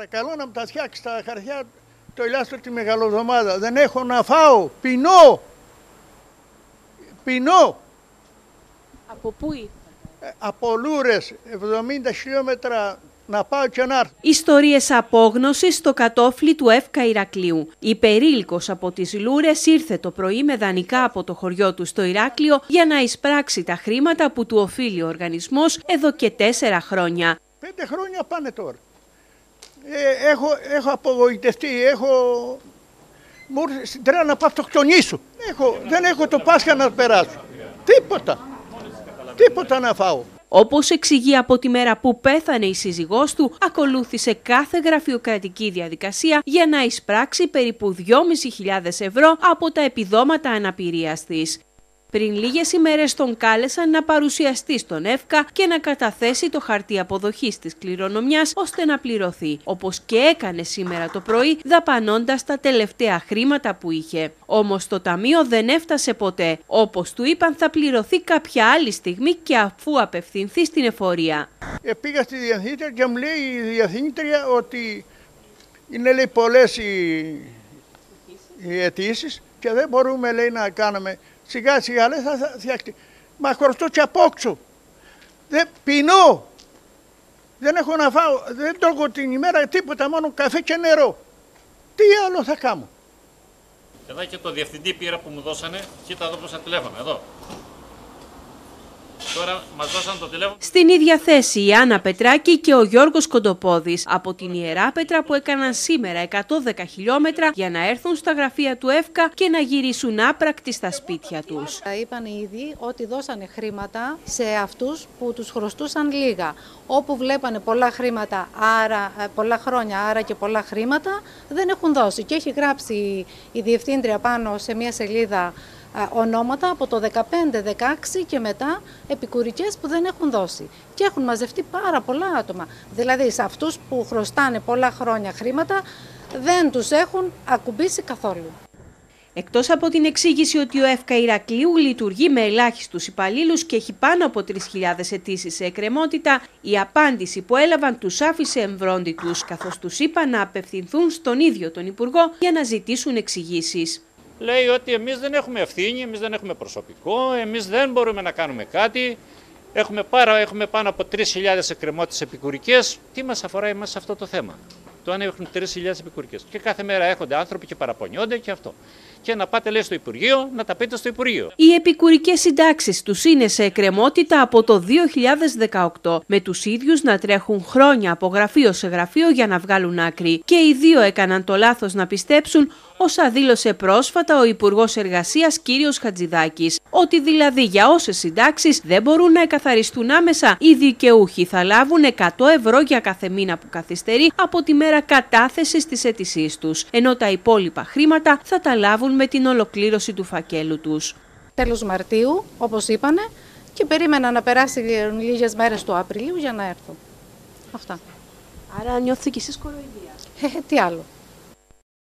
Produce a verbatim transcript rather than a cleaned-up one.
Παρακαλώ να μου τα φτιάξει τα χαρτιά το ηλάστρο τη Μεγαλοβδομάδα. Δεν έχω να φάω. Πεινώ. Πεινώ. Από πού ήρθατε? Ε, από Λούρες, εβδομήντα χιλιόμετρα να πάω και να έρθω. Ιστορίες απόγνωσης στο κατόφλι του ΕΦΚΑ Ηρακλείου. Η περίλικος από τις Λούρες ήρθε το πρωί με δανεικά από το χωριό του στο Ηράκλειο για να εισπράξει τα χρήματα που του οφείλει ο οργανισμός εδώ και τέσσερα χρόνια. Πέντε χρόνια πάνε τώρα. Ε, έχω, έχω απογοητευτεί, έχω... Μου ήρθε στην τρέλα να πάω αυτοκτονήσω. Έχω, δεν έχω το Πάσχα να περάσω. Τίποτα. Τίποτα να φάω. Όπως εξηγεί, από τη μέρα που πέθανε η σύζυγός του, ακολούθησε κάθε γραφειοκρατική διαδικασία για να εισπράξει περίπου δυόμισι χιλιάδες ευρώ από τα επιδόματα αναπηρίας της. Πριν λίγες ημέρες τον κάλεσαν να παρουσιαστεί στον ΕΦΚΑ και να καταθέσει το χαρτί αποδοχής της κληρονομιάς ώστε να πληρωθεί, όπως και έκανε σήμερα το πρωί, δαπανώντας τα τελευταία χρήματα που είχε. Όμως το ταμείο δεν έφτασε ποτέ. Όπως του είπαν, θα πληρωθεί κάποια άλλη στιγμή και αφού απευθυνθεί στην εφορία. Ε, πήγα στη διευθύντρια και μου λέει η διευθύντρια ότι είναι, λέει, πολλές οι, οι αιτήσεις και δεν μπορούμε, λέει, να κάνουμε. Σιγά σιγά λέει θα φτιάξει. Μα χρωστώ και απόξω. Δεν πεινώ. Δεν έχω να φάω. Δεν τρώγω την ημέρα τίποτα, μόνο καφέ και νερό. Τι άλλο θα κάνω? Εδώ και το διευθυντή πήρα που μου δώσανε. Κοίτα εδώ πόσα τηλέφωνα. Εδώ. Τώρα μας δώσαν το τηλέφωνο. Στην ίδια θέση η Άννα Πετράκη και ο Γιώργος Κοντοπόδης από την Ιεράπετρα που έκαναν σήμερα εκατόν δέκα χιλιόμετρα για να έρθουν στα γραφεία του ΕΦΚΑ και να γυρίσουν άπρακτοι στα σπίτια τους. Είπαν ήδη ότι δώσανε χρήματα σε αυτούς που τους χρωστούσαν λίγα. Όπου βλέπανε πολλά χρήματα, άρα, πολλά χρόνια, άρα και πολλά χρήματα, δεν έχουν δώσει. Και έχει γράψει η διευθύντρια πάνω σε μια σελίδα ονόματα από το δεκαπέντε δεκαέξι και μετά επικουρικές που δεν έχουν δώσει. Και έχουν μαζευτεί πάρα πολλά άτομα. Δηλαδή σε αυτούς που χρωστάνε πολλά χρόνια χρήματα δεν τους έχουν ακουμπήσει καθόλου. Εκτός από την εξήγηση ότι ο ΕΦΚΑ Ηρακλείου λειτουργεί με ελάχιστους υπαλλήλους και έχει πάνω από τρεις χιλιάδες αιτήσεις σε εκκρεμότητα, η απάντηση που έλαβαν τους άφησε εμβρόντιτους, καθώς τους είπαν να απευθυνθούν στον ίδιο τον Υπουργό για να ζητήσουν εξηγήσεις. Λέει ότι εμείς δεν έχουμε ευθύνη, εμείς δεν έχουμε προσωπικό, εμείς δεν μπορούμε να κάνουμε κάτι. Έχουμε, πάρα, έχουμε πάνω από τρεις χιλιάδες εκκρεμότητες επικουρικές. Τι μας αφορά εμάς σε αυτό το θέμα? Το αν έχουν τρεις χιλιάδες επικουρικές. Και κάθε μέρα έρχονται άνθρωποι και παραπονιόνται και αυτό. Και να πάτε, λέει, στο Υπουργείο, να τα πείτε στο Υπουργείο. Οι επικουρικές συντάξεις τους είναι σε εκκρεμότητα από το δύο χιλιάδες δεκαοκτώ, με τους ίδιους να τρέχουν χρόνια από γραφείο σε γραφείο για να βγάλουν άκρη. Και οι δύο έκαναν το λάθος να πιστέψουν όσα δήλωσε πρόσφατα ο Υπουργός Εργασίας κ. Χατζηδάκης. Ότι δηλαδή για όσες συντάξεις δεν μπορούν να εκαθαριστούν άμεσα, οι δικαιούχοι θα λάβουν εκατό ευρώ για κάθε μήνα που καθυστερεί από τη μέρα κατάθεσης της αίτησής τους, ενώ τα υπόλοιπα χρήματα θα τα λάβουν με την ολοκλήρωση του φακέλου τους. Τέλος Μαρτίου, όπως είπανε, και περίμενα να περάσει λίγες μέρες του Απριλίου για να έρθω. Αυτά. Άρα νιώθετε κι εσείς κοροϊδία? Ε, τι άλλο.